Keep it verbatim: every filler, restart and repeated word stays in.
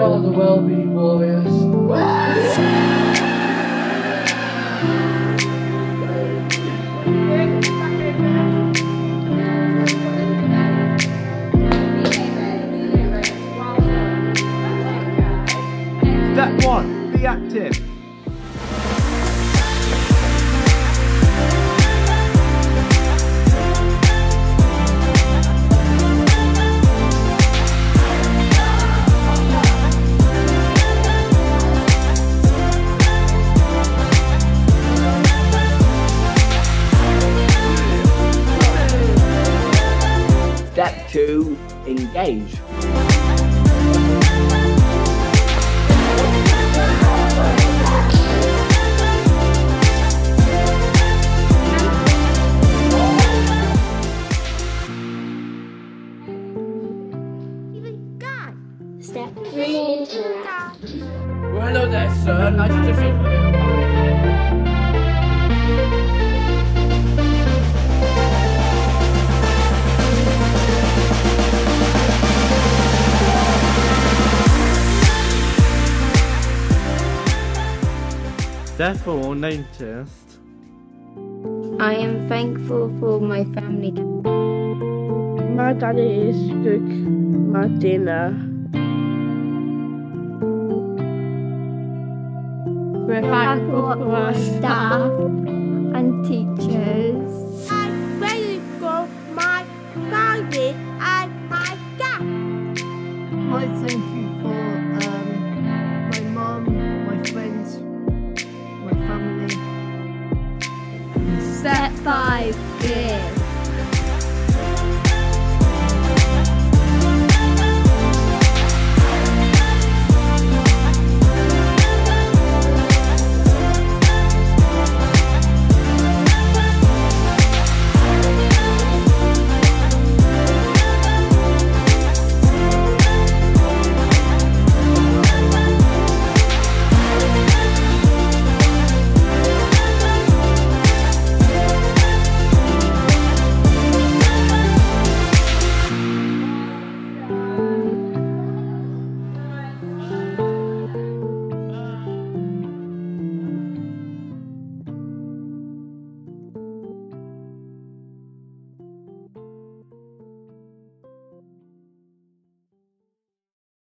are the well-being warriors. Step one, be active. Step two, engage. Step three, interact. Well, hello there, sir. Nice to meet you. Step four, noticed. I am thankful for my family. My daddy is cook my dinner. We're thankful for our staff and teachers. I'm ready for my family and my dad. I thank you